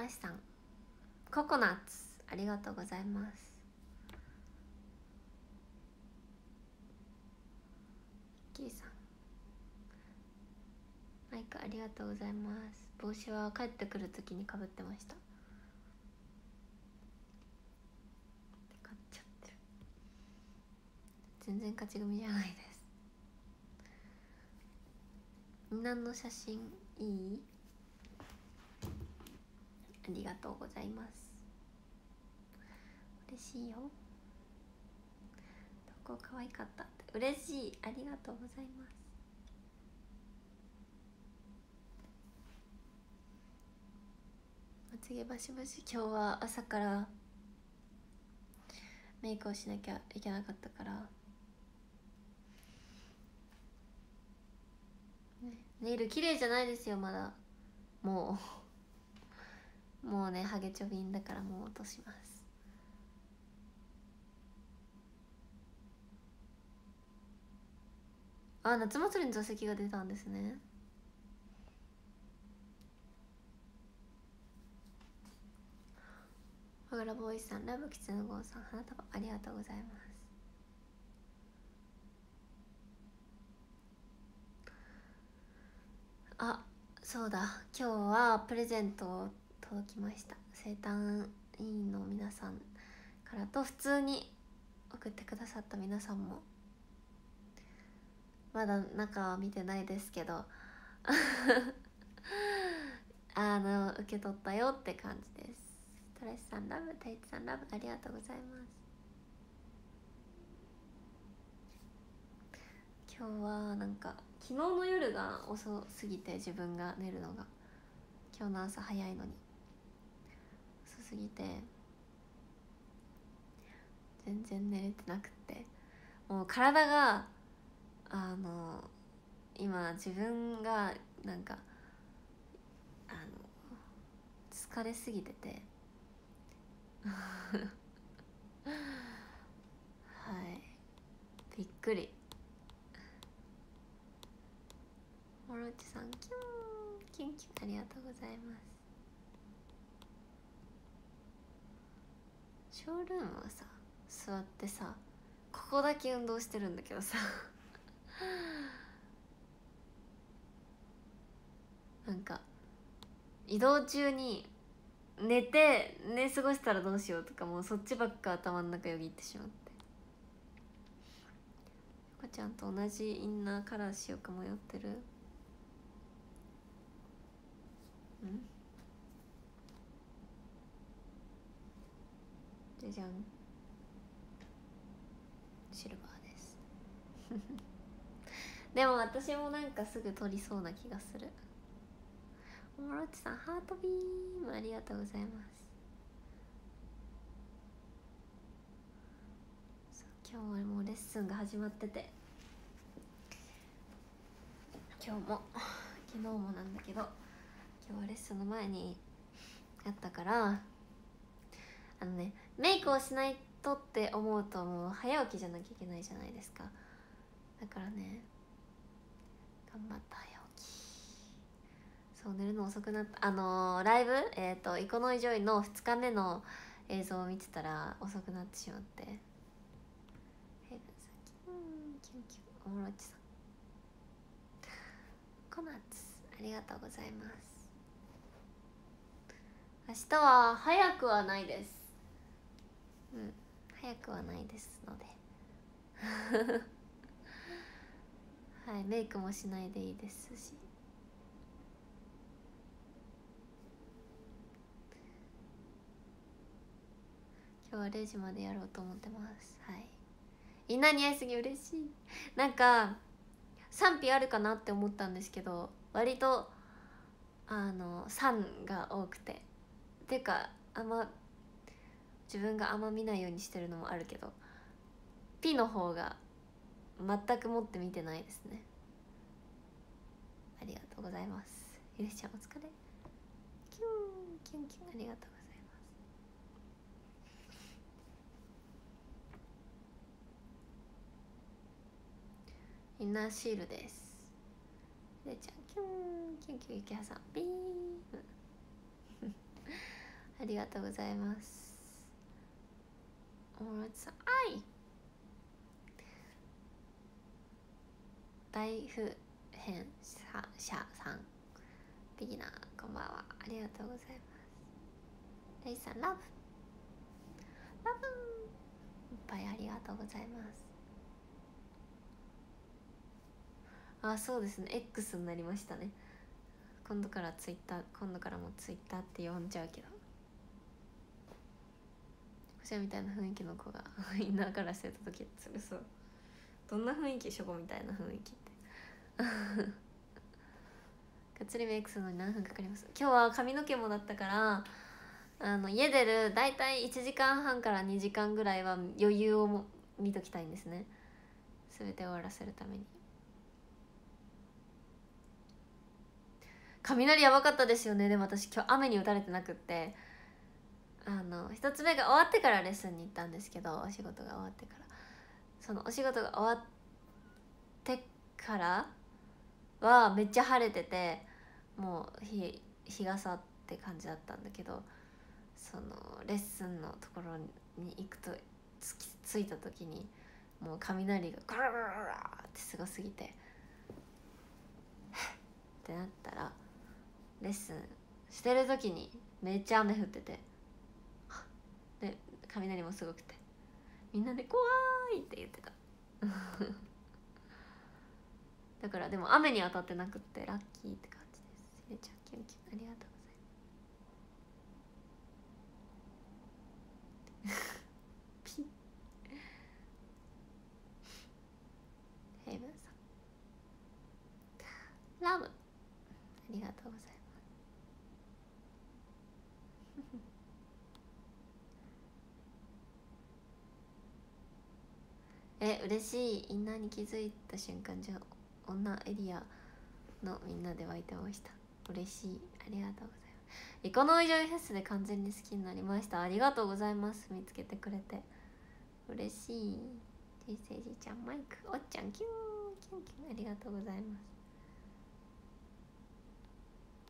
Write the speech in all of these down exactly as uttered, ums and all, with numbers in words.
らしさん、ココナッツありがとうございます。キーさんマイクありがとうございます。帽子は帰ってくる時にかぶってました。買っちゃってる。全然勝ち組じゃないです。みんなの写真いい？ありがとうございます。嬉しいよ。どこ可愛かったって嬉しい。ありがとうございます。まつげバシバシ。今日は朝からメイクをしなきゃいけなかったから、ね、ネイル綺麗じゃないですよまだ。もうもうねハゲチョビンだからもう落とします。あ、夏祭りの座席が出たんですね。フグラボーイさん、ラブキツネゴンさん、花束ありがとうございます。あ、そうだ、今日はプレゼント届きました。生誕委員の皆さんからと、普通に送ってくださった皆さんも、まだ中は見てないですけどあの受け取ったよって感じです。トレスさんラブ、テイツさんラブありがとうございます。今日はなんか昨日の夜が遅すぎて、自分が寝るのが今日の朝早いのに遅すぎて全然寝れてなくて、もう体があの今自分がなんかあの疲れすぎててはいびっくり。モロチさんキュンキュンキュンありがとうございます。ショールームはさ座ってさここだけ運動してるんだけどさなんか移動中に寝て寝過ごしたらどうしようとか、もうそっちばっか頭の中よぎってしまって、ゆかちゃんと同じインナーカラーしようか迷ってる。んじゃじゃん、シルバーですでも私もなんかすぐ取りそうな気がする。おもろちさんハートビームありがとうございます。今日はもうレッスンが始まってて、今日も昨日もなんだけど、今日はレッスンの前にやったから、あのねメイクをしないとって思うともう早起きじゃなきゃいけないじゃないですか。だからね頑張った早起き。そう寝るの遅くなった。あのー、ライブえっ、ー、とイコノイジョイのふつかめの映像を見てたら遅くなってしまって、ヘイブンさんキュンキュンキュン、おもろちさんコナッツありがとうございます。明日は早くはないです。うん早くはないですのではいメイクもしないでいいですし、今日はれいじまでやろうと思ってます。はい、みんなに会いすぎ嬉しい。なんか賛否あるかなって思ったんですけど、割とあの賛が多くて、っていうかあんま自分があんま見ないようにしてるのもあるけど、ピの方が全くもって見てないですね。ありがとうございます。ゆりちゃんお疲れ。キュンキュンキュンありがとうございます。インナーシールです。ゆりちゃんキュンキュンキュン、ゆきはさんビームありがとうございます。おもろちさん、あい大不変者さん、ビギナーこんばんは、ありがとうございます。レイさん、ラブラブいっぱいありがとうございます。あ、そうですね、 X になりましたね。今度からツイッター今度からもツイッターって呼んじゃうけど、こちらみたいな雰囲気の子がインナーから捨てた時つるそう。どんな雰囲気？ショコみたいな雰囲気ってがっつりメイクするのに何分かかります？今日は髪の毛もだったから、あの家出るだいたいいちじかんはんからにじかんぐらいは余裕をも見ときたいんですね、全て終わらせるために。雷やばかったですよね。でも私今日雨に打たれてなくって、あの一つ目が終わってからレッスンに行ったんですけど、お仕事が終わってから、そのお仕事が終わってからはめっちゃ晴れてて、もう日日傘って感じだったんだけど、そのレッスンのところに行くとつき着いた時にもう雷がガラガラガラってすごすぎてってなったら、レッスンしてる時にめっちゃ雨降ってて、で雷もすごくて、みんなで怖いって言ってただからでも雨に当たってなくってラッキーって感じです。ひれちゃんキュンキュンありがとうございますピッヘイブンさんラブありがとうございますえ、嬉しい。インナーに気づいた瞬間じゃ女エリアのみんなで湧いてました。嬉しい、ありがとうございます。エコノミージョイフェスで完全に好きになりました。ありがとうございます。見つけてくれて嬉しい。人生じいちゃんマイクおっちゃんキューキュンキュンありがとうございます。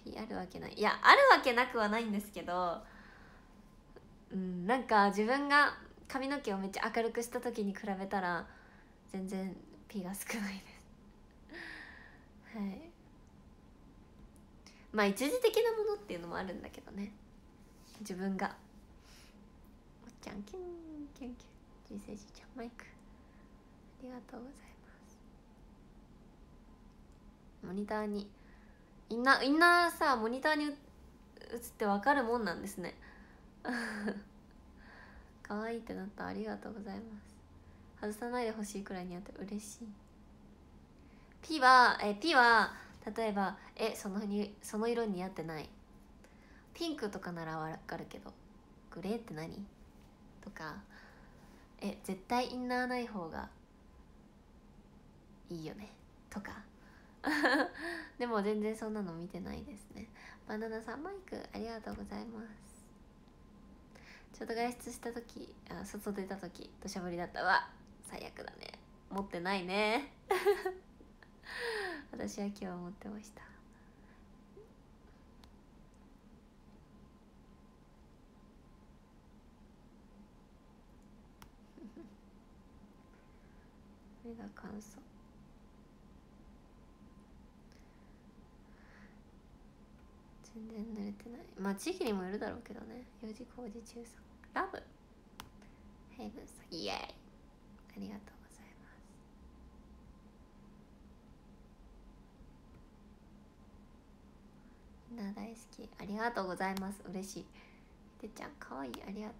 P あるわけない。いや、あるわけなくはないんですけど、うん、なんか自分が髪の毛をめっちゃ明るくした時に比べたら全然 P が少ないですはい。まあ一時的なものっていうのもあるんだけどね、自分が。おっちゃんキュンキュンキュン、人生じいちゃんマイクありがとうございます。モニターにインナーインナーさ、モニターに映って分かるもんなんですね可愛いってなった。ありがとうございます。外さないでほしいくらいにあって嬉しい。 P はえ P は例えばえそのにその色に似合ってない、ピンクとかなら分かるけどグレーって何とか、え絶対インナーない方がいいよねとかでも全然そんなの見てないですね。バナナさんマイクありがとうございます。ちょうど外出した時、あ外出た時土砂降りだったわ。最悪だね、持ってないね私は今日は持ってました。目が乾燥。全然濡れてない。まあ地域にもよるだろうけどね。よじ工事中さんラブヘイブンさんイエーイありがとうございます。みんな大好きありがとうございます。嬉しい。ひでちゃんかわいいありがとうございます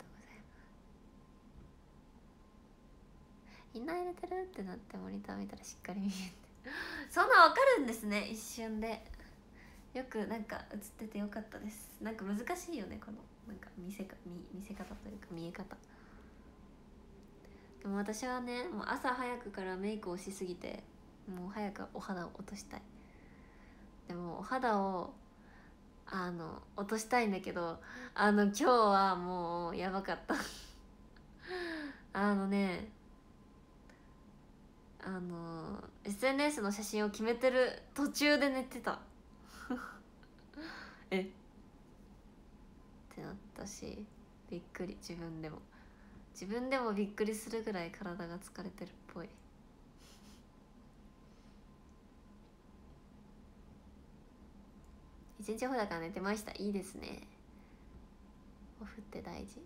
。インナー入れてるってなってモニター見たらしっかり見えてそんなわかるんですね、一瞬で。よくなんか映っててよかったです。なんか難しいよね、このなんか見せか 見, 見せ方というか見え方。でも私はね、もう朝早くからメイクをしすぎて、もう早くお肌を落としたい。でもお肌をあの落としたいんだけど、あの今日はもうやばかったあのねあの エスエヌエス の写真を決めてる途中で寝てたえってなって。 たし、びっくり、自分でも自分でもびっくりするぐらい体が疲れてるっぽい。一日ほだから寝てました。いいですね、オフって大事。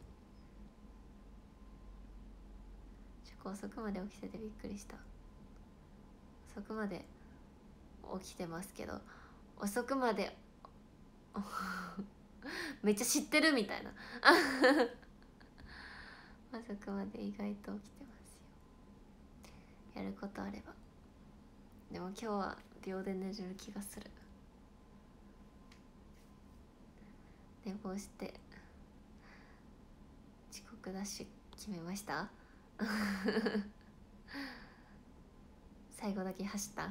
遅くまで起きててびっくりした。遅くまで起きてますけど、遅くまでめっちゃ知ってるみたいな遅くまで意外と起きてますよ、やることあれば。でも今日は秒で寝れる気がする。寝坊して遅刻ダッシュ決めました最後だけ走った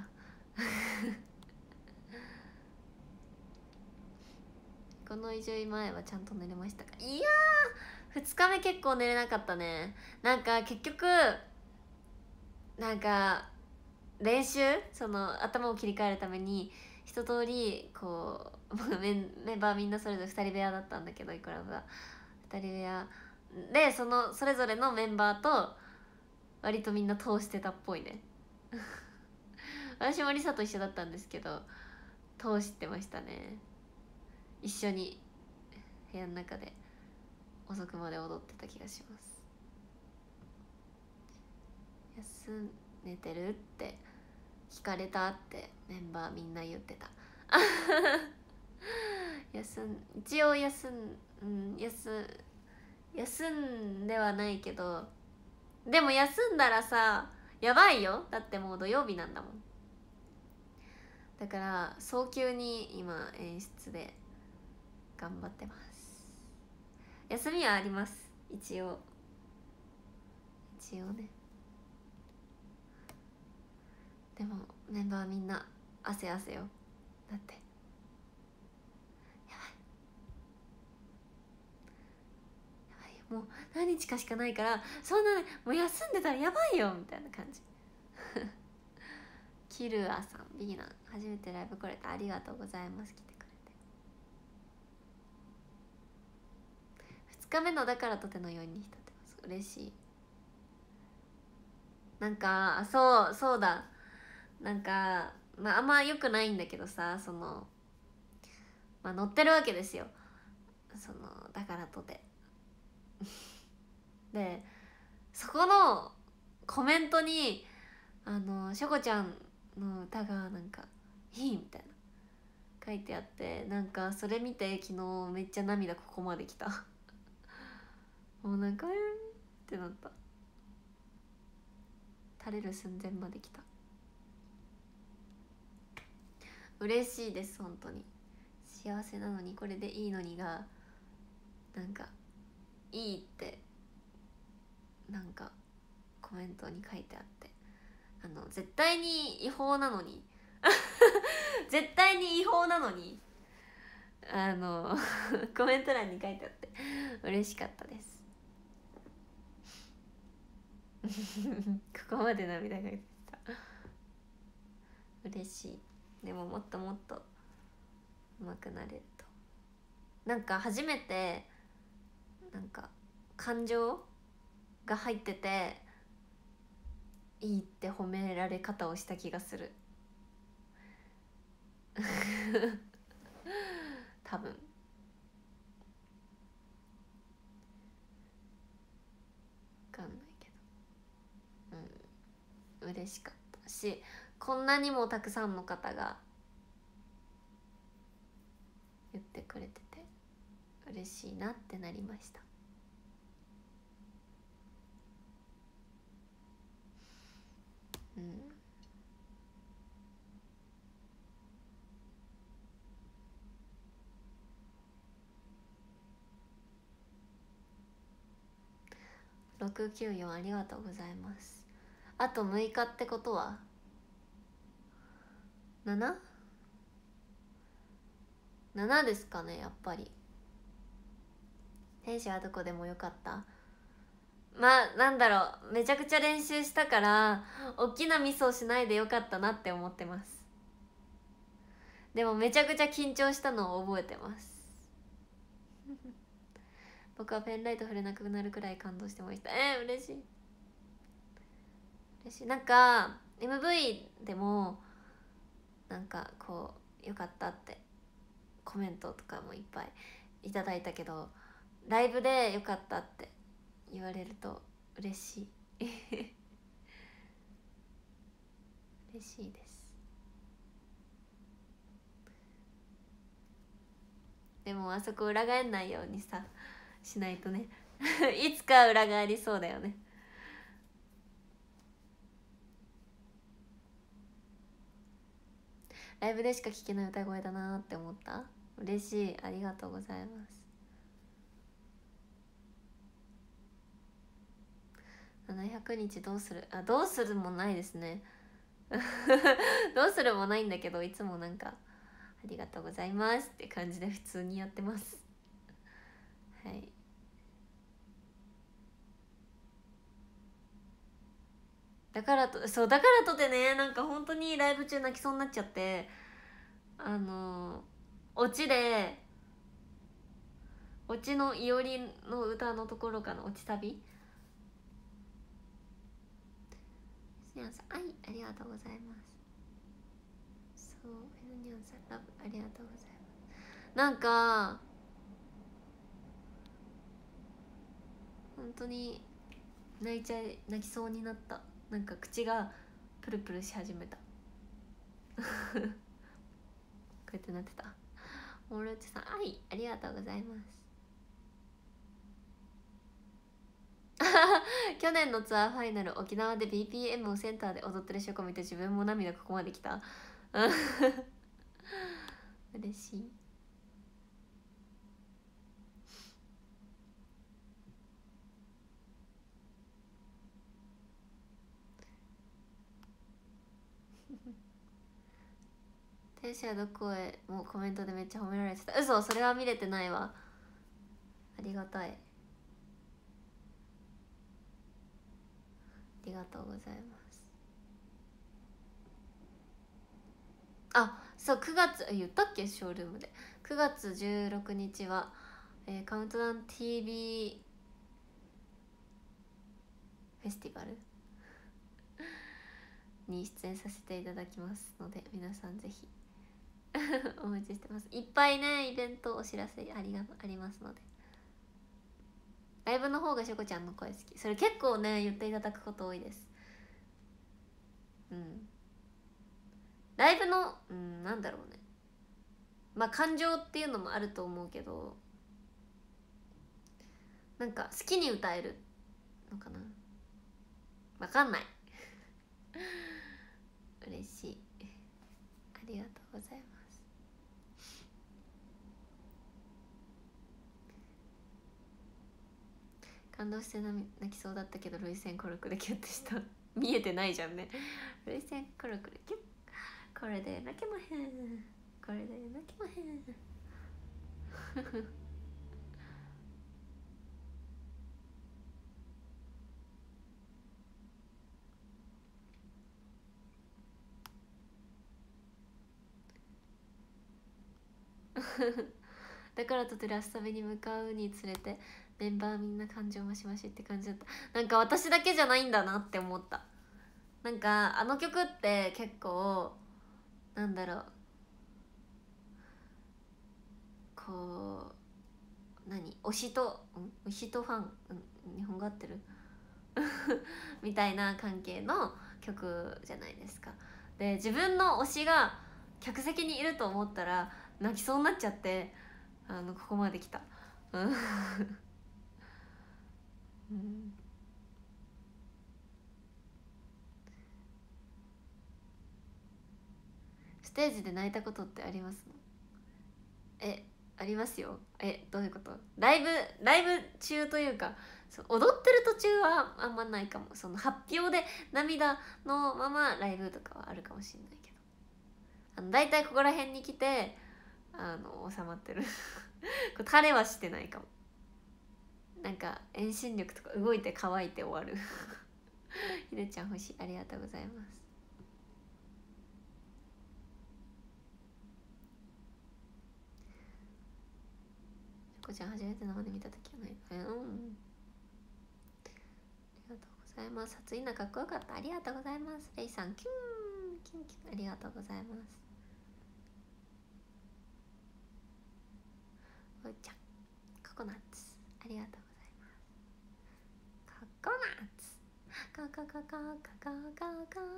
この移住前はちゃんと寝れましたか？いやー、ふつかめ結構寝れなかったね。なんか結局なんか練習、その頭を切り替えるために一通りこうメンメンバーみんなそれぞれふたり部屋だったんだけど、イコラブはふたり部屋で、そのそれぞれのメンバーと割とみんな通してたっぽいね私もリサと一緒だったんですけど通してましたね。一緒に部屋の中で遅くまで踊ってた気がします。休んでてるって聞かれたってメンバーみんな言ってた休ん一応休ん、うん、休休んではないけど、でも休んだらさやばいよ。だってもう土曜日なんだもん。だから早急に今演出で頑張ってます。休みはあります、一応一応ね。でもメンバーみんな汗汗よ。だってやばいやばいよ、もう何日かしかないから、そんなねもう休んでたらやばいよみたいな感じキルアさん、ビーナン初めてライブ来れてありがとうございます。来てくれてふつかめのだからとてのように浸ってます。嬉しい。なんかそうそうだ、なんかまああんま良くないんだけどさ、そのまあ載ってるわけですよ、そのだからとてでそこのコメントにあのしょこちゃんの歌がなんかいいみたいな書いてあって、なんかそれ見て昨日めっちゃ涙ここまできたもうなんかえーってなった。垂れる寸前まで来た。嬉しいです、本当に。幸せなのにこれでいいのにがなんかいいってなんかコメントに書いてあって、あの絶対に違法なのに絶対に違法なのにあのコメント欄に書いてあって嬉しかったですここまで涙が出てた嬉しい。でももっともっと上手くなれると。なんか初めてなんか感情が入ってていいって褒められ方をした気がする多分。分かんないけど、うん、嬉しかったし、こんなにもたくさんの方が言ってくれてて嬉しいなってなりました。うん、ろくきゅうよんありがとうございます。あとむいかってことは なな?なな ですかね。やっぱり天使はどこでもよかった。まあなんだろう、めちゃくちゃ練習したから大きなミスをしないでよかったなって思ってます。でもめちゃくちゃ緊張したのを覚えてます僕はペンライト触れなくなるくらい感動してました。えー、嬉しい嬉しい。なんか エムブイ でもなんかこうよかったってコメントとかもいっぱいいただいたけど、ライブでよかったって言われると嬉しい嬉しいです。でもあそこ裏返んないようにさしないとねいつか裏返りそうだよね。ライブでしか聴けない歌声だなって思った。嬉しい、ありがとうございます。ななひゃくにちどうする、あ、どうするもないですねどうするもないんだけど、いつもなんかありがとうございますって感じで普通にやってますはい。だからとそうだからとてね、なんか本当にライブ中泣きそうになっちゃって、あのオチでオチのいおりの歌のところかな、オチサビ。ニャンさん、はい、ありがとうございます。そう、フェルニャンさん、ラブ、ありがとうございます。なんか本当に泣いちゃい泣きそうになった。なんか口がプルプルし始めたこうやってなってた。モルチさん、はい、ありがとうございます去年のツアーファイナル、沖縄で ビーピーエム をセンターで踊ってるショコ見て自分も涙ここまで来た嬉しい天使はどこへもうコメントでめっちゃ褒められてた。嘘、それは見れてないわ。ありがたい、ありがとうございます。あ、そうくがつ言ったっけ、ショールームでくがつじゅうろくにちは、えー、カウントダウン ティーブイ フェスティバルに出演させていただきますので、皆さんぜひお待ちしてます。いっぱいねイベントお知らせありがありますので。ライブの方がしょこちゃんの声好き、それ結構ね言っていただくこと多いです。うん、ライブのうんなんだろうね、まあ感情っていうのもあると思うけど、なんか好きに歌えるのかな、わかんない嬉しい、ありがとうございます。感動して泣きそうだったけど涙腺コルクでキュッてした見えてないじゃんね涙腺コルクでキュッ、これで泣けまへん、これで泣けまへんだからとてラストビに向かうにつれてメンバーみんな感情マシマシって感じだった。なんか私だけじゃないんだなって思った。なんかあの曲って結構なんだろう、こう何推しとん推しとファン、うん、日本語合ってるみたいな関係の曲じゃないですか。で自分の推しが客席にいると思ったら泣きそうになっちゃって、あのここまで来たうん、ステージで泣いたことってありますの？え、ありますよ。え、どういうこと？ライブライブ中というか、そう踊ってる途中はあんまないかも。その発表で涙のままライブとかはあるかもしれないけど、あの大体ここら辺に来てあの収まってるこれ垂れはしてないかも。なんか遠心力とか動いて乾いて終わるひでちゃん星ありがとうございます。 こちゃん初めて生で見た時はない。うん、ありがとうございます。初イナかっこよかった。ありがとうございます。レイさんキュンキュンキュン、ありがとうございます。おうちゃんココナッツありがとうございます。ココナッツココココココココ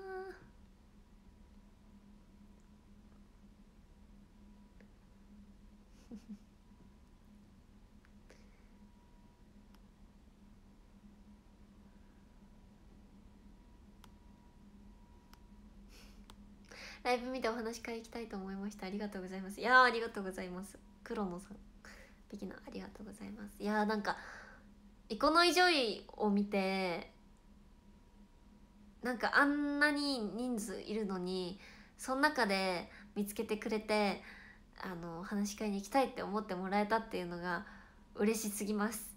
ライブ見てお話し会行きたいと思いました。ありがとうございます。いやーありがとうございます。黒野さんビギナーありがとうございます。いやーなんかイコノイジョイを見てなんかあんなに人数いるのにその中で見つけてくれてあの話し会に行きたいって思ってもらえたっていうのが嬉しすぎます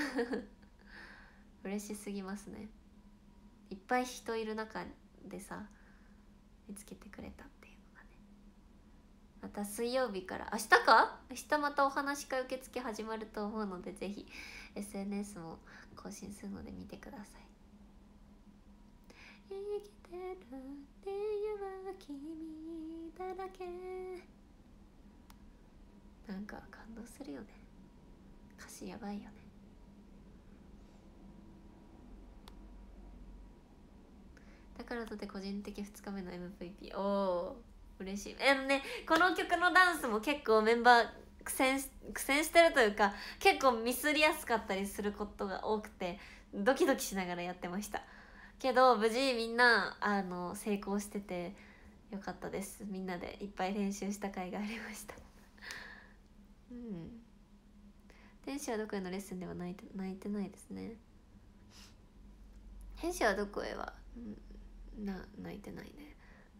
嬉しすぎますね。いっぱい人いる中でさ見つけてくれたっていうのがね。また水曜日から明日か明日またお話し会受付始まると思うのでぜひ エスエヌエス も更新するので見てください。生きてる理由は君だらけ。なんか感動するよね。歌詞やばいよね。だからとて個人的ふつかめの エムブイピー。 おお嬉しい。えのねこの曲のダンスも結構メンバー苦戦し苦戦してるというか結構ミスりやすかったりすることが多くてドキドキしながらやってましたけど無事みんなあの成功しててよかったです。みんなでいっぱい練習した甲斐がありましたうん。天使はどこへのレッスンでは泣いて泣いてないですね。天使はどこへは、うん、な泣いてないね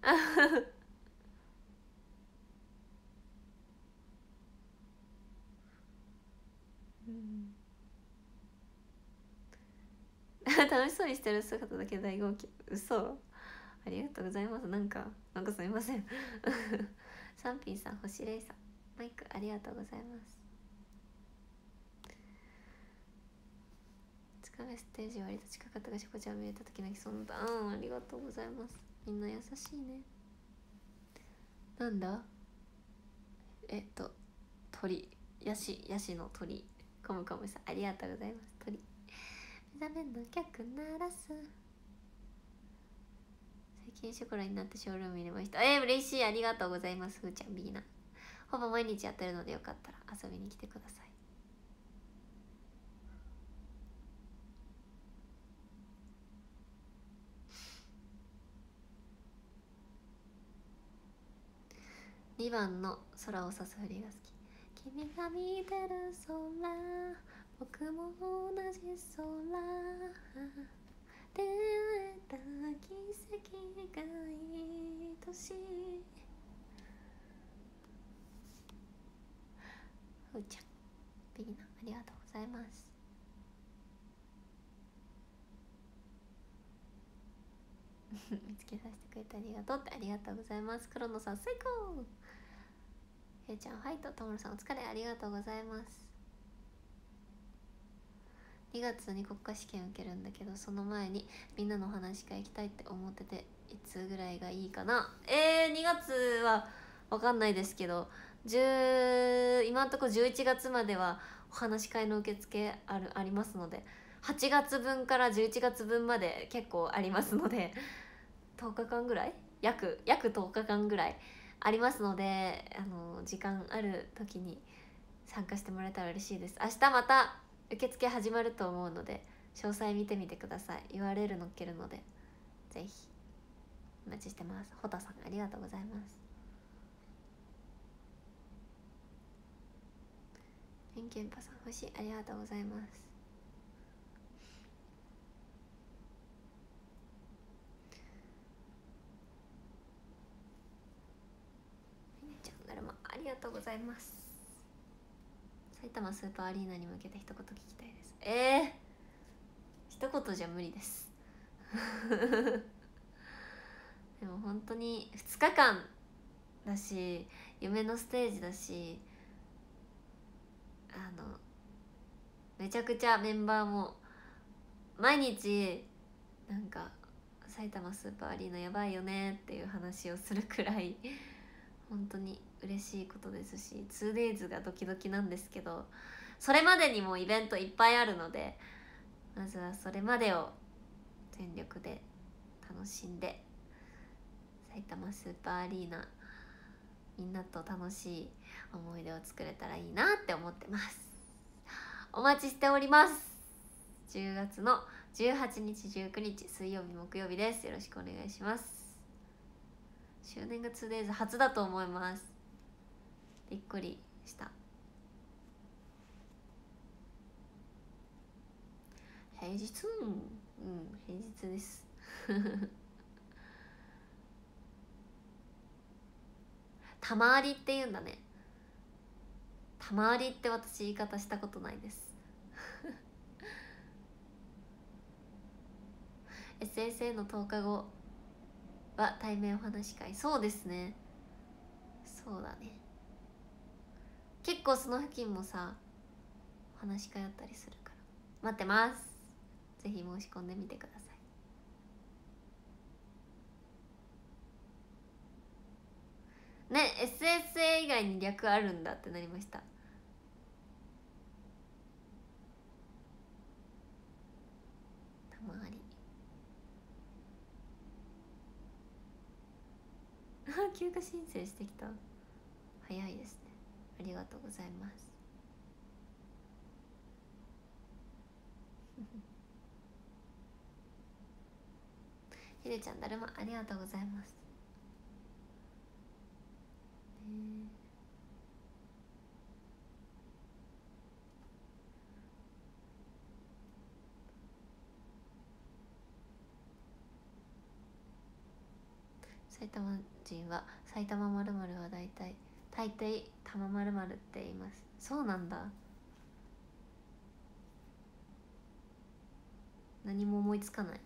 うん楽しそうにしてる姿だけ大号泣。嘘。ありがとうございます。なんかなんかすみませんサンピンさん、星レイさん、マイクありがとうございます。つかめステージ割と近かったがしこちゃん見えた時泣きそうだ。うんありがとうございます。みんな優しいね。なんだえっと鳥ヤシヤシの鳥コムコムさんありがとうございます。鳥目覚めの曲鳴らす。最近ショコラになってショールーム入れました。えー、嬉しい。ありがとうございます。ふーちゃんビギナーほぼ毎日やってるのでよかったら遊びに来てください。にばんの空を指す振りが好き。君が見てる空僕も同じ空出会えた奇跡が愛しい。ふーちゃんビギナーありがとうございます。見つけさせてくれてありがとうってありがとうございます。黒野さん最高。へいちゃんファイト。ともるさんお疲れありがとうございます。にがつに国家試験受けるんだけどその前にみんなのお話し会行きたいって思ってていつぐらいがいいかな。えー、にがつは分かんないですけどじゅう今のところじゅういちがつまではお話し会の受付あるありますのではちがつぶんからじゅういちがつぶんまで結構ありますのでとおかかんぐらい約約とおかかんぐらいありますのであの時間ある時に参加してもらえたら嬉しいです。明日また受付始まると思うので詳細見てみてください。 ユーアールエル 載っけるのでぜひお待ちしてます。ほたさんありがとうございます。ペンケンパさん星ありがとうございます。みねちゃんだるまありがとうございます。埼玉スーパーアリーナに向けて一言聞きたいです。えー、一言じゃ無理ですでも本当にふつかかんだし夢のステージだしあのめちゃくちゃメンバーも毎日なんか埼玉スーパーアリーナやばいよねっていう話をするくらい本当に嬉しいことですし ツーデイズ がドキドキなんですけど、それまでにもイベントいっぱいあるので、まずはそれまでを全力で楽しんで埼玉スーパーアリーナみんなと楽しい思い出を作れたらいいなって思ってます。お待ちしております。じゅうがつのじゅうはちにちじゅうくにち水曜日木曜日です。よろしくお願いします。周年が ツーデイズ 初だと思います。びっくりした。平日、うん、平日ですたまわりって言うんだね。たまわりって私言い方したことないですエスエスエー のとおかごは対面お話し会。そうですね、そうだね。結構その付近もさお話し会あったりするから待ってます。ぜひ申し込んでみてくださいね。 エスエスエー 以外に略あるんだってなりました。たまわり休暇申請してきた。早いですね。ありがとうございますひでちゃんだるまありがとうございます。埼玉人は埼玉まるまるは大体大抵玉まるまるって言います。そうなんだ。何も思いつかない。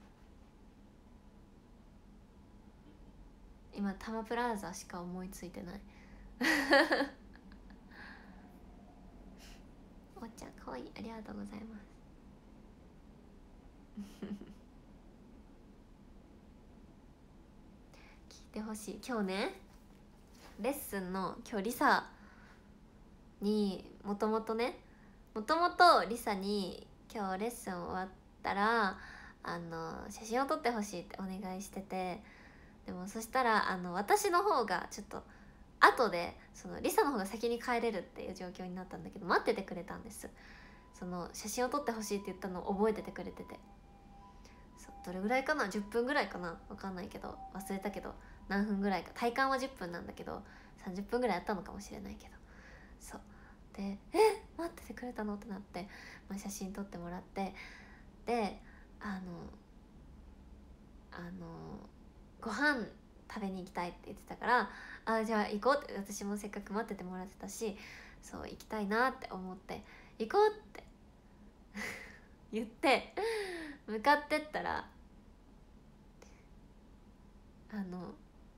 今タマプラザしか思いついてないおっちゃんかわいい、ありがとうございます聞いてほしい。今日ねレッスンの今日リサにもともとねもともとリサに今日レッスン終わったらあの写真を撮ってほしいってお願いしてて、でもそしたらあの私の方がちょっと後でそのリサの方が先に帰れるっていう状況になったんだけど待っててくれたんです。その写真を撮ってほしいって言ったのを覚えててくれてて、そうどれぐらいかなじゅっぷんぐらいかな分かんないけど忘れたけど何分ぐらいか、体感はじゅっぷんなんだけどさんじゅっぷんぐらいあったのかもしれないけど、そうで「え待っててくれたの?」ってなって、まあ、写真撮ってもらって、であのあのご飯食べに行きたいって言ってたから「あじゃあ行こう」って、私もせっかく待っててもらってたしそう行きたいなって思って「行こう」って言って向かってったらあの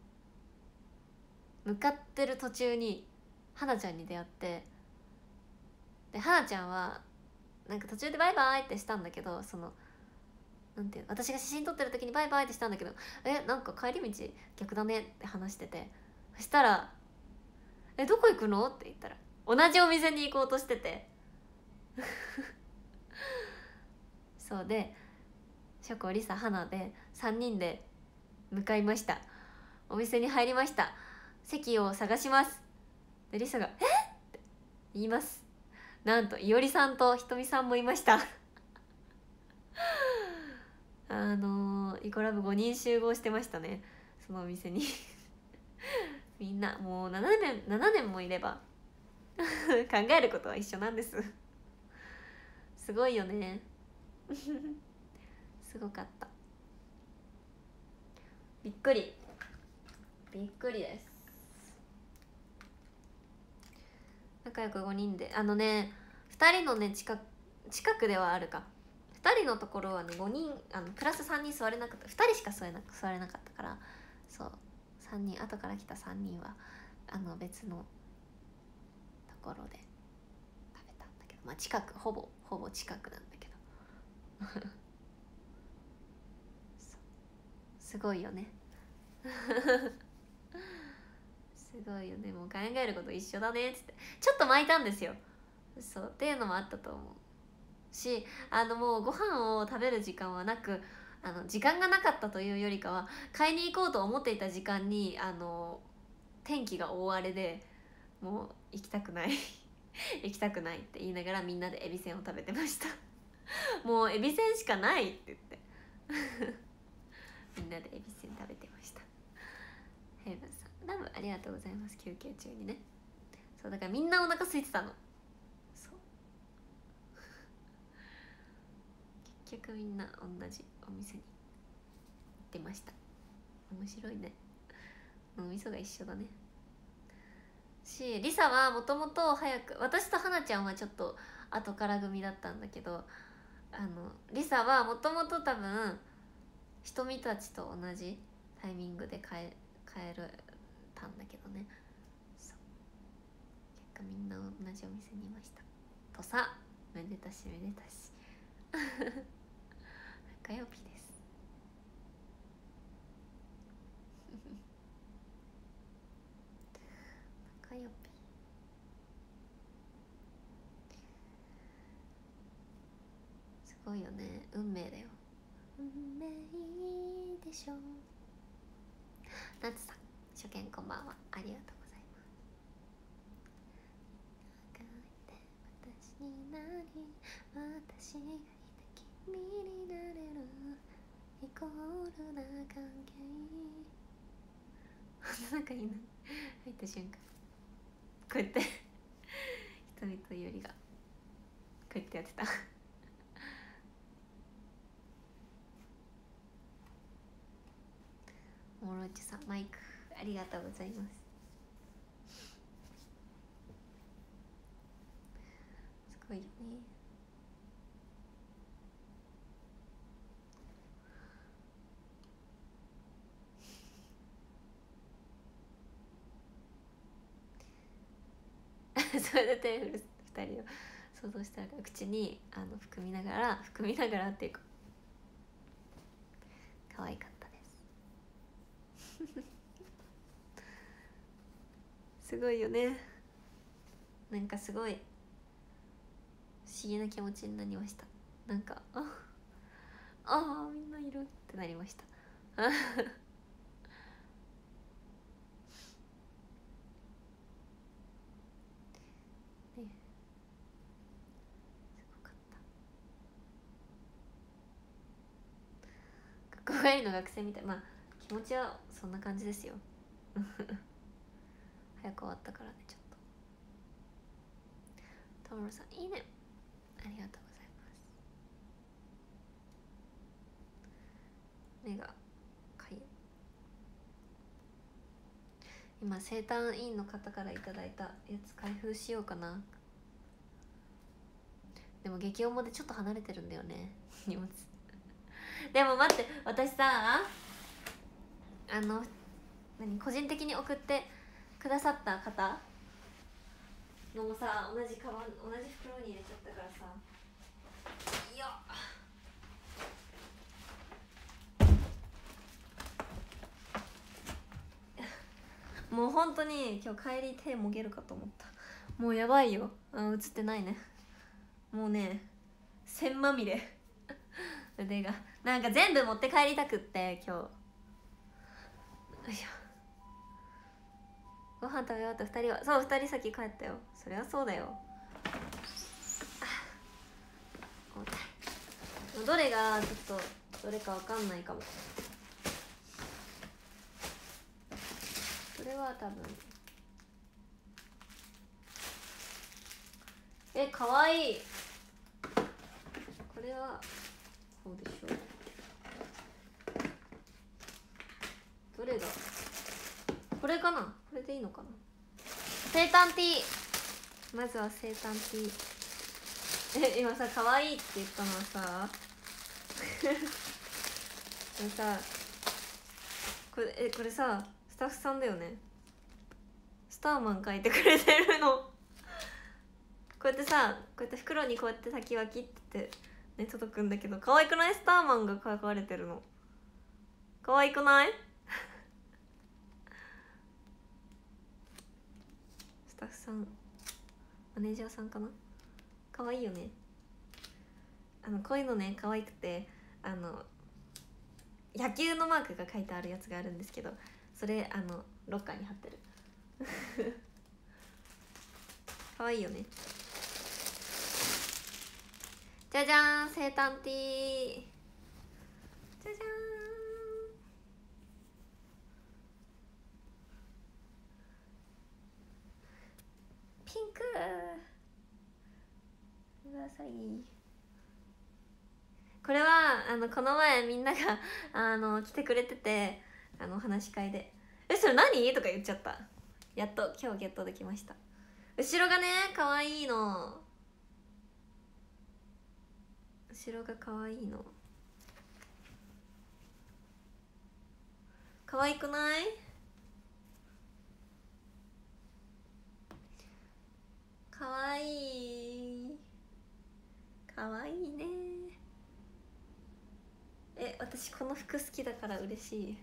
向かってる途中に花ちゃんに出会って、で花ちゃんはなんか途中でバイバイってしたんだけど、そのなんていう私が写真撮ってる時にバイバイってしたんだけど「えなんか帰り道逆だね」って話してて、そしたら「えどこ行くの?」って言ったら同じお店に行こうとしててそうでショコリサ花でさんにんで向かいました。お店に入りました。席を探します。でリサが「えっ?」って言います。なんといおりさんとひとみさんもいましたあのー、イコラブごにん集合してましたね、そのお店にみんなもうななねんななねんもいれば考えることは一緒なんですすごいよねすごかった。びっくりびっくりです。仲良くごにんであのねふたりのね近く近くではあるかふたりのところはねごにんあのプラスさんにん座れなかった、ふたりしか座れな座れなかったから、そうさんにん後から来たさんにんはあの別のところで食まあ近く、ほぼほぼ近くなんだけどすごいよねすごいよね。もう考えること一緒だねっつってちょっと巻いたんですよ。そうっていうのもあったと思うし、あのもうご飯を食べる時間はなく、あの時間がなかったというよりかは、買いに行こうと思っていた時間にあの天気が大荒れでもう行きたくない行きたくないって言いながらみんなでエビせんを食べてましたもうエビせんしかないって言ってみんなでエビせん食べてました。ヘイブンさんラブありがとうございます。休憩中にね。そうだからみんなお腹空いてたの。そう結局みんな同じお店に行ってました。面白いね。お味噌が一緒だね。しリサはもともと早く、私と花ちゃんはちょっと後から組だったんだけど、あのリサはもともと多分ひとみたちと同じタイミングで帰帰るたんだけどね。そう結果みんな同じお店にいましたとさ。めでたしめでたし仲良ぴです仲良ぴ。すごいよね。運命だよ。運命でしょ。ナツさん初見こんばんは、ありがとうございます。私になり、私がいて君になれるイコールな関係なんかいいな。入った瞬間こうやって瞳とゆりがこうやってやってたモロッチさんマイクありがとうございます。すごいよね。それで手振るふたりを想像したら口にあの含みながら含みながらっていうか可愛かったですすごいよね。なんかすごい不思議な気持ちになりました。なんかああみんないるってなりましたね、すごかった。学校帰りの学生みたい。まあ気持ちはそんな感じですよ早く終わったからね。ちょっとトモロさんいいね、ありがとうございます。目がかゆい。今生誕委員の方からいただいたやつ開封しようかな。でも激重でちょっと離れてるんだよね荷物でも待って、私さあの何個人的に送ってくださった方のもさ、同じカバン同じ袋に入れちゃったからさ、いやもう本当に今日帰り手もげるかと思った。もうやばいよ。あ、映ってないね。もうね線まみれ腕がなんか全部持って帰りたくって今日。よいしょ。ご飯食べ終わったふたりは、そうふたり先帰ったよ。そりゃそうだよ。どれがちょっとどれかわかんないかも。それは多分え、かわいい。これはこうでしょう。どれがこれかな。これでいいのかな。生誕ティー、まずは生誕ティーえ、今さ可愛いって言ったのはさこれさこれえこれさスタッフさんだよね。スターマン書いてくれてるのこうやってさ、こうやって袋にこうやって先は切ってね届くんだけど、可愛くない？スターマンが描かれてるの可愛くない？スタッフさん、マネージャーさんかな、可愛いよね。あのこういうのね可愛くて、あの野球のマークが書いてあるやつがあるんですけど、それあのロッカーに貼ってる可愛いよね。じゃじゃーん、生誕ティー、じゃじゃーん。ピンクください。これはあのこの前みんながあの来てくれてて、あの話し会で「えそれ何?」とか言っちゃった。やっと今日ゲットできました。後ろがね可愛いの、後ろが可愛いの、可愛くない？可愛い可愛いね。え、私この服好きだから嬉しい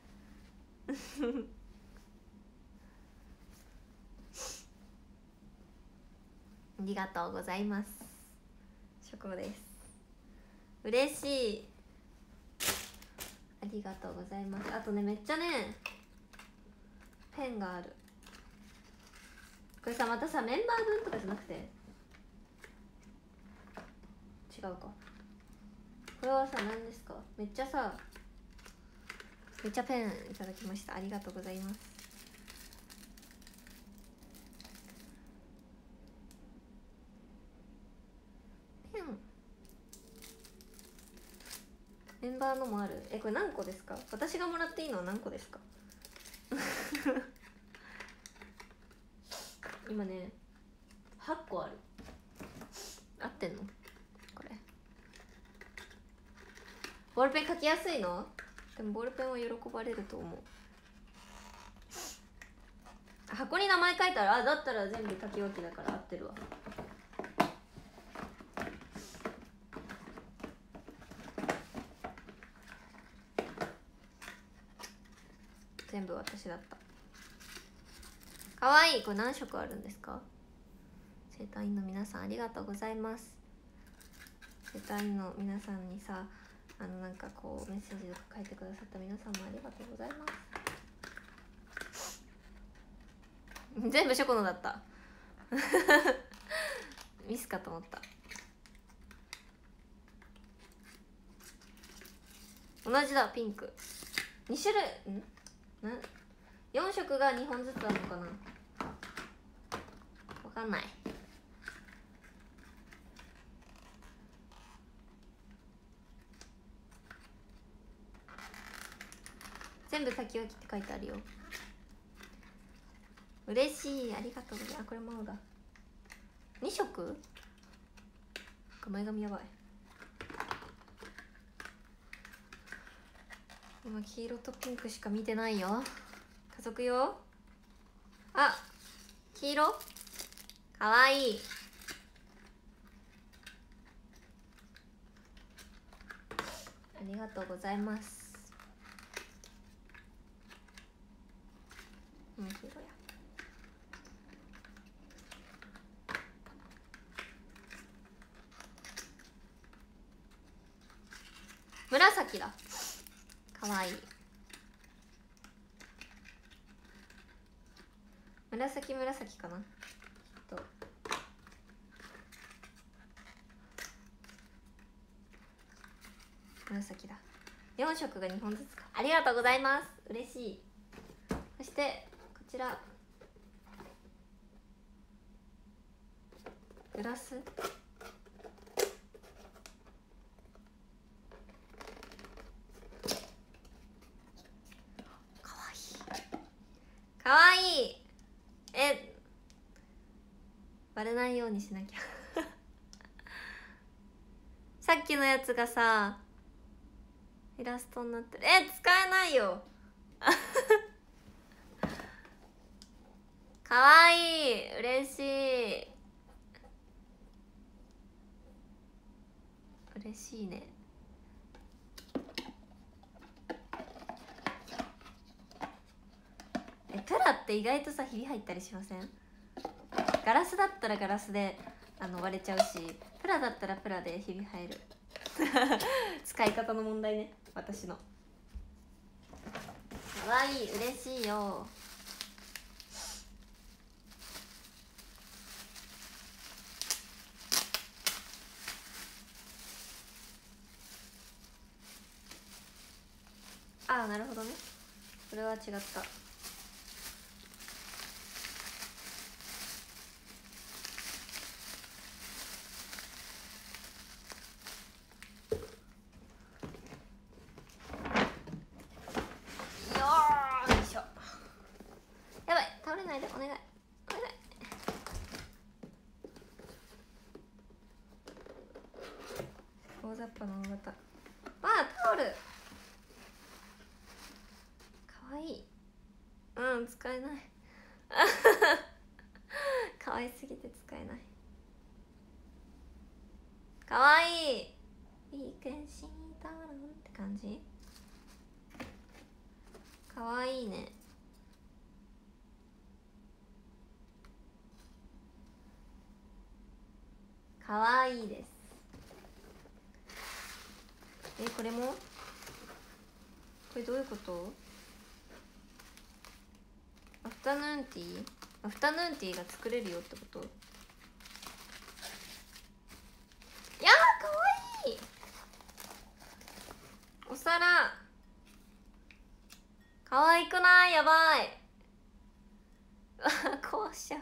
ありがとうございます。ショコです。嬉しい。ありがとうございます。あとね、めっちゃねペンがある。これさ、またさメンバー分とかじゃなくて、違うか、これはさ何ですか？めっちゃさ、めっちゃペンいただきました。ありがとうございます。ペンメンバーのもある。え、これ何個ですか？私がもらっていいのは何個ですか？今ねはっこある。合ってんのこれ？ボールペン書きやすいの？でもボールペンは喜ばれると思う。箱に名前書いてある。あ、だったら全部書き分けだから合ってるわ。全部私だった。かわいい。これ何色あるんですか？生誕院の皆さんありがとうございます。生誕院の皆さんにさ、あのなんかこうメッセージとか書いてくださった皆さんもありがとうございます。全部ショコのだったミスかと思った。同じだ、ピンクに種類んな、よん色がにほんずつあるのかな、わかんない。全部先分けって書いてあるよ。嬉しい、ありがとうございます。あ、これも青だ。に色？前髪やばい。今黄色とピンクしか見てないよ。家族用？あ、黄色？かわいい。ありがとうございます。うん、黄色や。紫だ。かわいい。紫紫かなと。紫だ。よん色がにほんずつか。ありがとうございます。嬉しい。そしてこちらグラス。かわいい。かわいい。え、割れないようにしなきゃさっきのやつがさイラストになってる。え、使えないよかわいい、嬉しい。 嬉しいね。えプラって意外とさひび入ったりしません？ガラスだったらガラスであの割れちゃうし、プラだったらプラでひび入る使い方の問題ね、私の。かわいい、嬉しいよ。ああなるほどね、それは違った。やばい、倒れないでお願いお願い。大雑把の大型。わあタオルかわいい。うん使えないかわいすぎて使えない。かわいい。いいけんしたらんって感じ。かわいいね。かわいいです。えこれもこれどういうこと？アフタヌーンティーアフタヌーンティーが作れるよってこと？いやーかわいい。お皿かわいくない？やばい壊しちゃう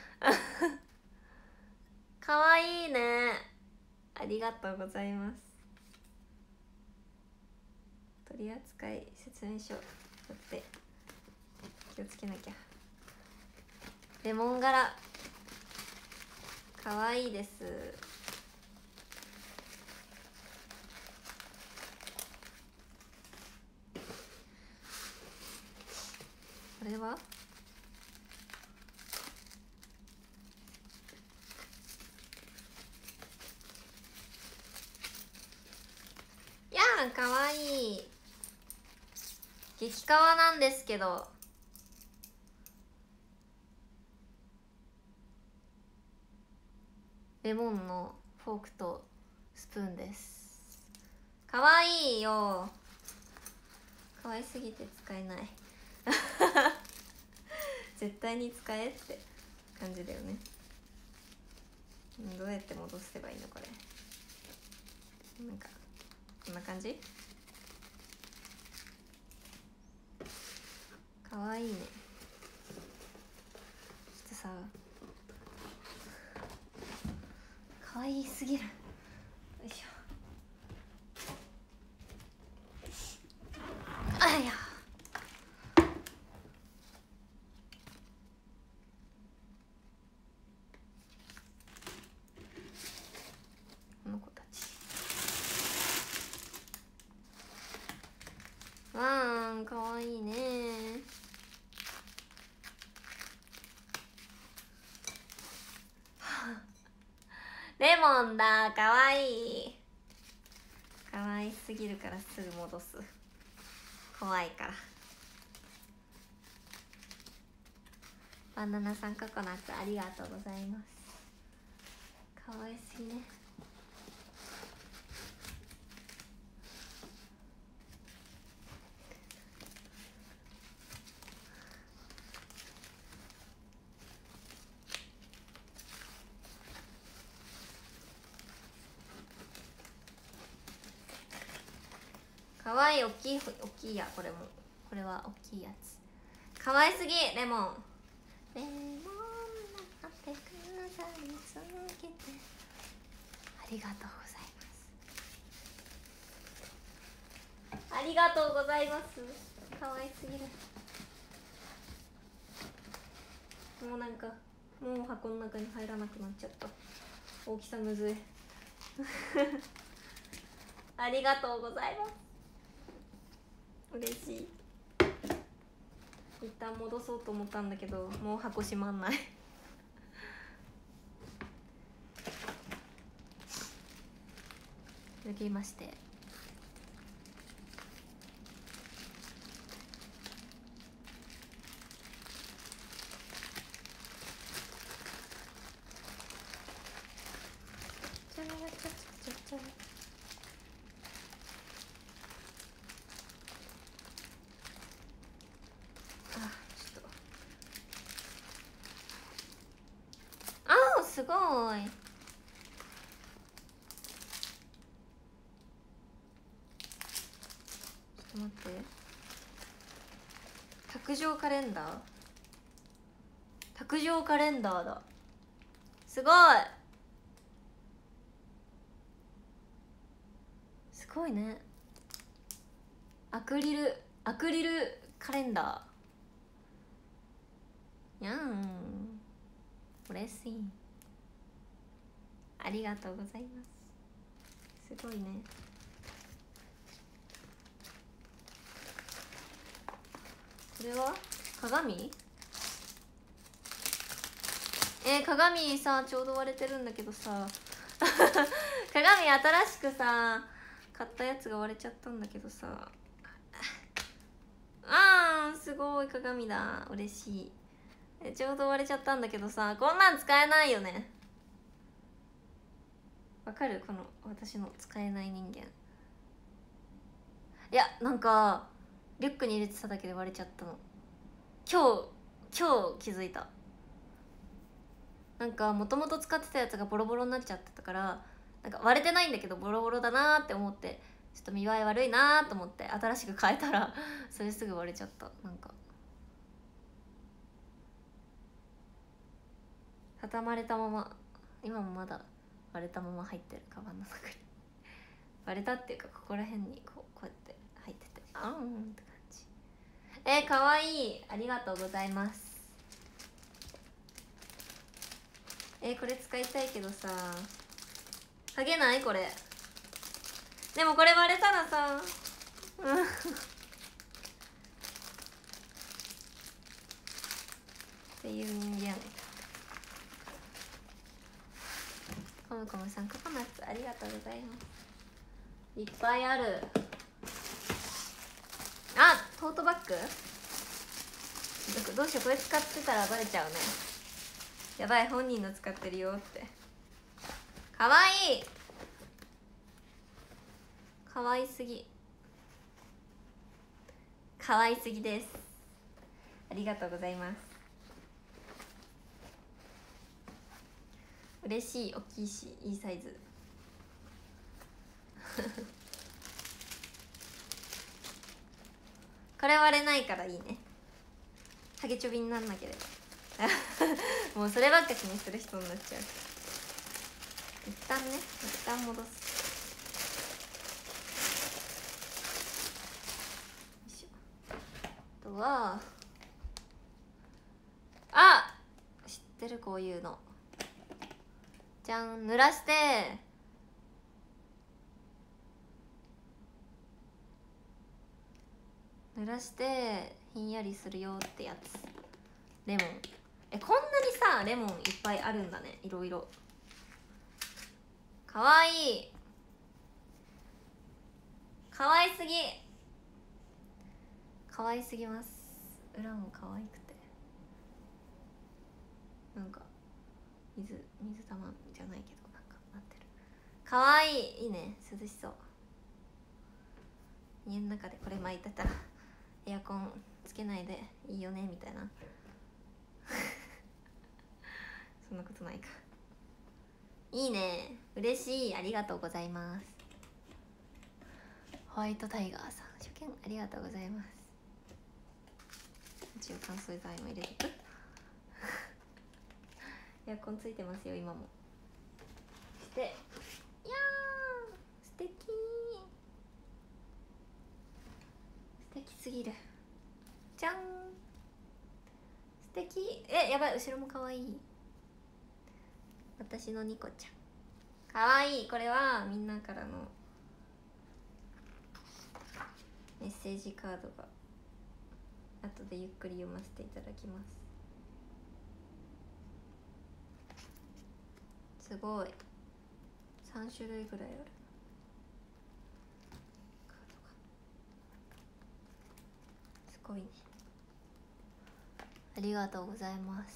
かわいいね。ありがとうございます。取扱説明書だって気をつけなきゃ。レモン柄かわいいです。これはやーかわいい。激カワなんですけどレモンのフォークとスプーンです。かわいいよ。かわいすぎて使えない絶対に使えって感じだよね。どうやって戻せばいいのこれ。なんかこんな感じ。かわいいね。ちょっとさかわいすぎる。よいしょ。あいやこの子たちわーんかわいいね。レモンだかわいい。かわいすぎるからすぐ戻す。怖いから。バナナさんココナッツありがとうございます。かわいすぎね。かわいい。大きい大きいや。これもこれは大きいやつ。かわいすぎレモン。レモンなんて飾り続けてありがとうございます。ありがとうございます。かわいすぎる。もうなんかもう箱の中に入らなくなっちゃった。大きさむずいありがとうございます。嬉しい。一旦戻そうと思ったんだけどもう箱閉まんない続きまして、じゃじゃじゃじゃじゃ、あ、ちょっと、あー、すごい。ちょっと待って、卓上カレンダー、卓上カレンダーだ。すごいすごいね。アクリルアクリルカレンダー、やん、嬉しい。ありがとうございます。すごいね。これは鏡？えー、鏡さ、ちょうど割れてるんだけどさ鏡新しくさ買ったやつが割れちゃったんだけどさ、あー、すごい鏡だ、嬉しい。え、ちょうど割れちゃったんだけどさ、こんなん使えないよね。わかる？この私の使えない人間。いや、なんかリュックに入れてただけで割れちゃったの。今日今日気づいた。なんかもともと使ってたやつがボロボロになっちゃってたから、なんか割れてないんだけどボロボロだなーって思って、ちょっと見栄え悪いなーと思って新しく変えたらそれすぐ割れちゃった。なんか畳まれたまま、今もまだ割れたまま入ってる、カバンの中に割れたっていうか、ここら辺にこうこうやって入ってて、あーんって感じ。えー、かわいい、ありがとうございます。えー、これ使いたいけどさ、下げないこれ。でもこれ割れたらさ、うんっていう人間。コムコムさん、ココナッツありがとうございます。いっぱいある。あ、トートバッグどうしよう、これ使ってたらバレちゃうね。やばい、本人の使ってるよって。かわいい、かわいすぎ、かわいすぎです。ありがとうございます。嬉しい、大きいしいいサイズこれ割れないからいいね。ハゲチョビになんなければもうそればっか気にする人になっちゃう。一旦ね、一旦戻す。あとは、あ、知ってる、こういうの。じゃん、濡らして濡らしてひんやりするよってやつ。レモン。え、こんなにさレモンいっぱいあるんだね、いろいろ。かわいい、かわいすぎ、かわいすぎます。裏もかわいくて、なんか水水玉じゃないけど、なんかなってる。かわいい、いいね、涼しそう。家の中でこれ巻いてたらエアコンつけないでいいよねみたいなそんなことないか。いいね、嬉しい、ありがとうございます。ホワイトタイガーさん、初見ありがとうございます。一応乾燥剤も入れてくエアコンついてますよ今も。して、いやー、素敵、素敵すぎる。じゃん、素敵。え、やばい、後ろもかわいい。私のニコちゃんかわいい。これはみんなからのメッセージカードが後でゆっくり読ませていただきます。すごい、さん種類ぐらいある。 ごいね。ありがとうございます。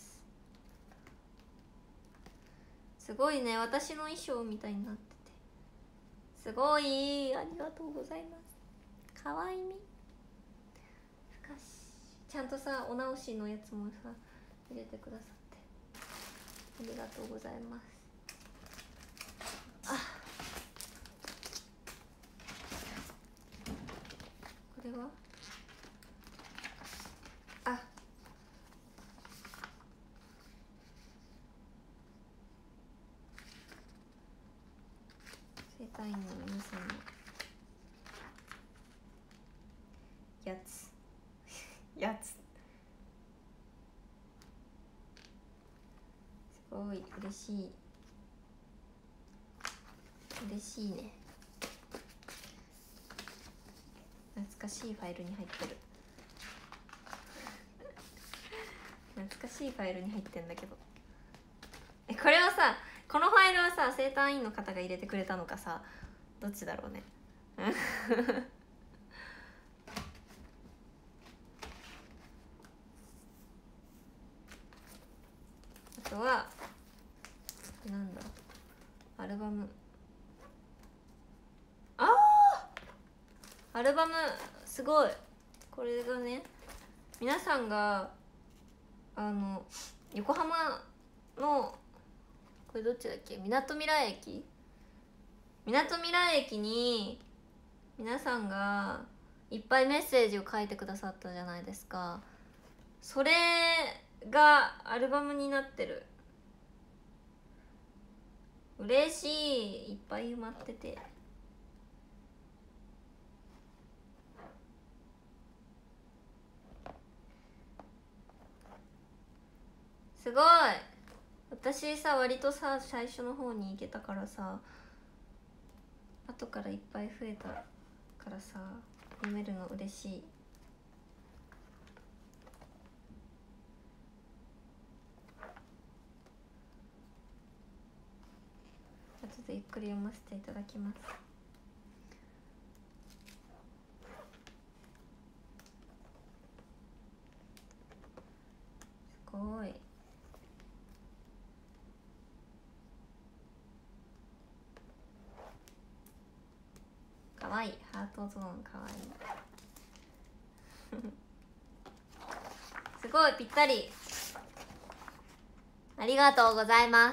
すごいね、私の衣装みたいになっててすごい、ありがとうございます。かわいみふかし、ちゃんとさお直しのやつもさ入れてくださってありがとうございます。あ、これはあ、生体院の皆さんのやつやつすごい嬉しい嬉しいね。懐かしいファイルに入ってる懐かしいファイルに入ってんだけど、えこれはさ、このファイルはさ生誕院の方が入れてくれたのかさ、どっちだろうねあとはなんだ、アルバム、あーアルバムすごい。これがね、皆さんがあの横浜のこれどっちだっけ、みなとみらい駅みなとみらい駅に皆さんがいっぱいメッセージを書いてくださったじゃないですか。それがアルバムになってる。嬉しい、いっぱい埋まってて。すごい。私さ割とさ最初の方に行けたからさ、後からいっぱい増えたからさ読めるの嬉しい。後でゆっくり読ませていただきます。すごい。かわいい、ハートゾーンかわいいすごいぴったり。ありがとうございます。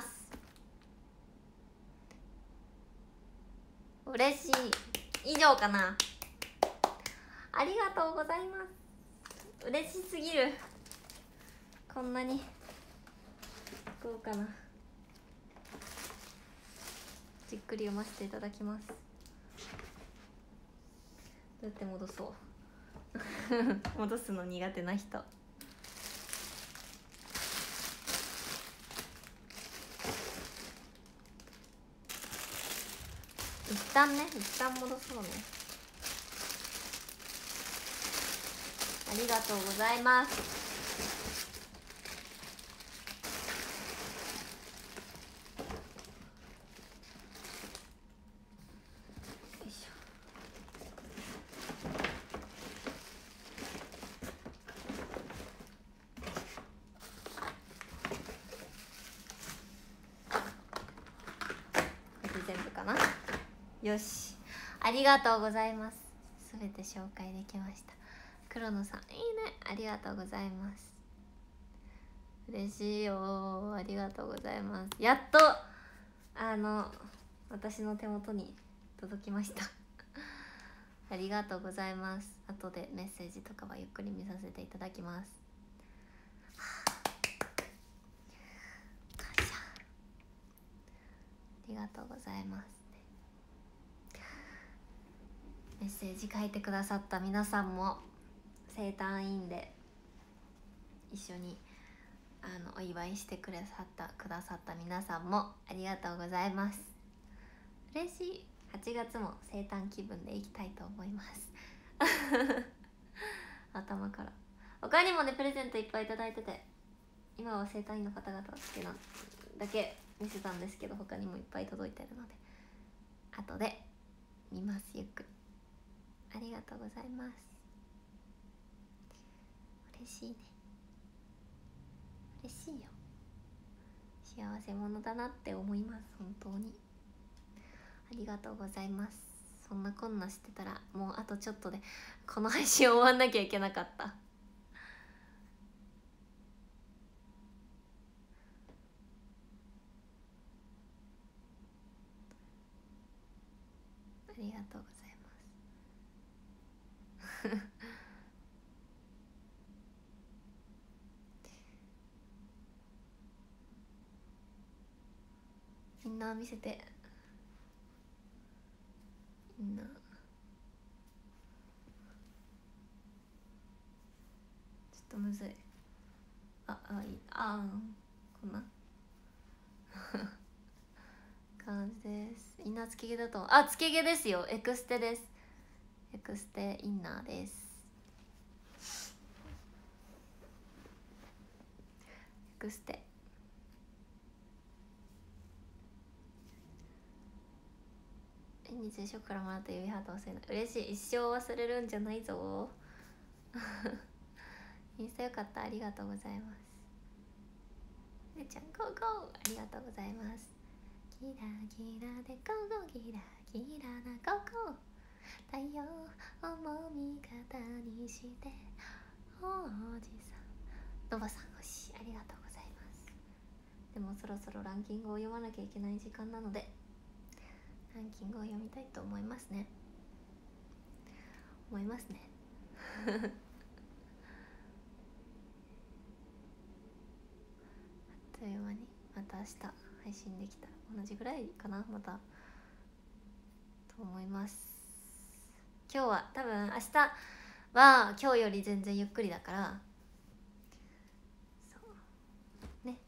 嬉しい。以上かな。ありがとうございます。嬉しすぎる。こんなに豪華な。じっくり読ませていただきます。どうやって戻そう戻すの苦手な人。一旦ね、一旦戻そうね。ありがとうございます。よいしょ。これで全部かな。よし、ありがとうございます。すべて紹介できました。黒野さん、いいね、ありがとうございます。嬉しいよ、ありがとうございます。やっとあの私の手元に届きましたありがとうございます。後でメッセージとかはゆっくり見させていただきます。感謝、ありがとうございます。メッセージ書いてくださった皆さんも、生誕院で一緒にあのお祝いしてくださったくださった皆さんもありがとうございます。嬉しい。はちがつも生誕気分でいきたいと思います頭から。他にもねプレゼントいっぱいいただいてて、今は生誕院の方々だけなだけ見せたんですけど、他にもいっぱい届いてるので後で見ます、ゆっくり。ありがとうございます。 嬉しいね。嬉しいよ。幸せ者だなって思います。本当にありがとうございます。そんなこんなしてたらもうあとちょっとでこの配信終わんなきゃいけなかった。ありがとうございますみんな見せて。みんなちょっとむずい。ああいいあーこんな感じです。インナーつけ毛だと、あ、つけ毛ですよ。エクステです。エクステインナーです。エクステにじゅうショックからもらった指ハート忘れない。嬉しい。一生忘れるんじゃないぞインスタよかった。ありがとうございます。ねちゃんゴーゴーありがとうございます。キラキラでゴーゴーキラキラなゴーゴー太陽をも味方にしておじさんノバさん星ありがとうございます。でもそろそろランキングを読まなきゃいけない時間なのでランキングを読みたいと思いますね思いますねあっという間にまた明日配信できたら同じぐらいかなまたと思います。今日は多分明日は今日より全然ゆっくりだからそうねいっ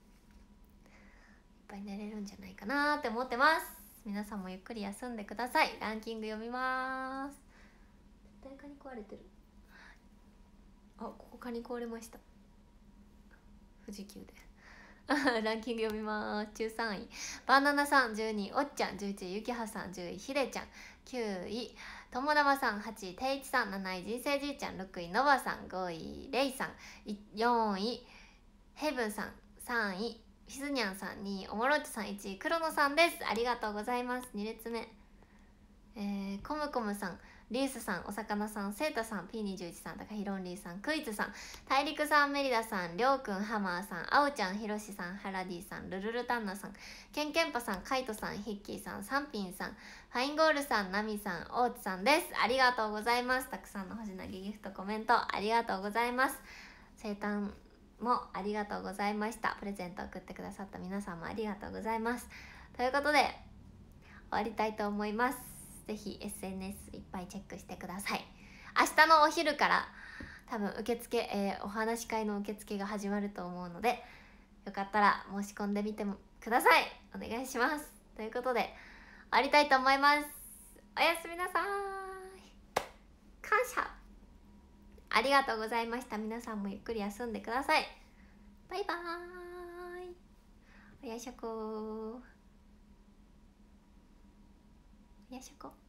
ぱい寝れるんじゃないかなって思ってます。皆さんもゆっくり休んでください。ランキング読みます。絶対蚊に食われてる。あ、ここ蚊に食われました。富士急でランキング読みます。じゅうさんいバナナさん、じゅうにいおっちゃん、じゅういちいゆきはさん、じゅういひでちゃん、きゅういともだまさん、はちいていちさん、なない人生じいちゃん、ろくいのばさん、ごいれいさん、よんいヘブンさん、さんいひずにゃんさん、にいおもろっちさん、いちい黒野さんです。ありがとうございます。に列目えー、コムコムさん、リースさん、お魚さん、セータさん、ピーにじゅういち さん、たかひろんりーさん、クイズさん、大陸さん、メリダさん、りょうくん、ハマーさん、あおちゃん、ひろしさん、ハラディさん、ルルルタンナさん、ケンケンパさん、カイトさん、ヒッキーさん、サンピンさん、ファインゴールさん、ナミさん、オーツさんです。ありがとうございます。たくさんの星投げギフト、コメントありがとうございます。生誕もありがとうございました。プレゼント送ってくださった皆さんもありがとうございます。ということで終わりたいと思います。ぜひ エスエヌエス いっぱいチェックしてください。明日のお昼から多分受付、えー、お話し会の受付が始まると思うのでよかったら申し込んでみてもください。お願いします。ということで終わりたいと思います。おやすみなさい。感謝ありがとうございました。皆さんもゆっくり休んでください。バイバーイ。おやしょこーおやしょこ。